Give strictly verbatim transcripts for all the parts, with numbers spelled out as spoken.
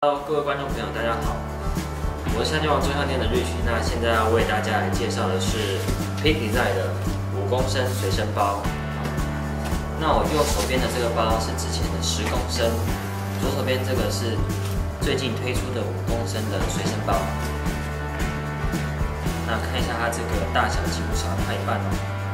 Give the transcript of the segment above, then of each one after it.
Hello， 各位观众朋友，大家好，我是相机王中相店的 Rich。那现在要为大家来介绍的是 Peak Design 的五公升随身包。那我右手边的这个包是之前的十公升，左手边这个是最近推出的五公升的随身包。那看一下它这个大小几乎差它一半哦。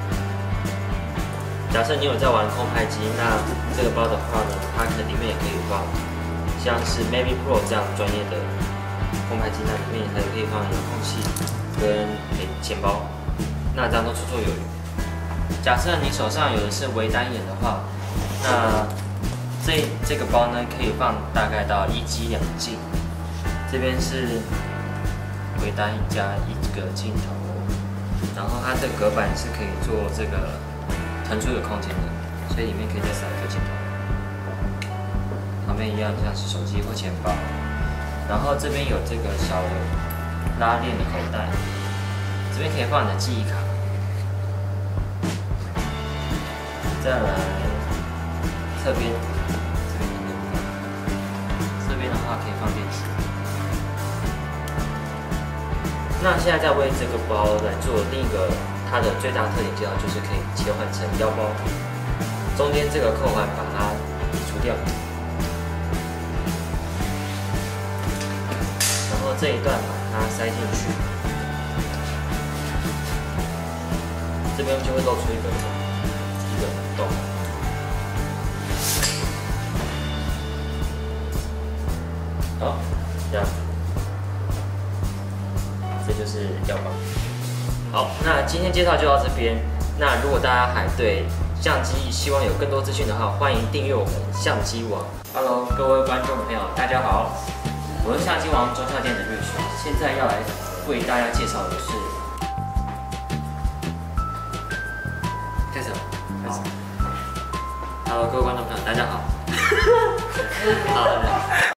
假设你有在玩空拍机，那这个包的话呢，它可能里面也可以放。 像是 Mavic Pro 这样专业的空拍机，那里面还可以放遥控器跟钱包，那这样都绰绰有余。假设你手上有的是微单眼的话，那这这个包呢可以放大概到一机两镜，这边是微单眼加一个镜头，然后它的隔板是可以做这个腾出的空间的，所以里面可以再塞一个镜头。 旁边一样像是手机或钱包，然后这边有这个小的拉链的口袋，这边可以放你的记忆卡。再来侧边，这边应该不放，这边的话可以放电池。那现在再为这个包来做另一个它的最大特点介绍，就是可以切换成腰包，中间这个扣环把它移除掉。 然后这一段把它塞进去，这边就会露出一个一个洞。好，这样，这就是腰包。好，那今天介绍就到这边。那如果大家还对相机希望有更多资讯的话，欢迎订阅我们相机网。Hello， 各位观众朋友，大家好。 我是相机王中校店的 Rich， 现在要来为大家介绍的是，开始了，开始。Hello， 各位观众朋友，大家好。好。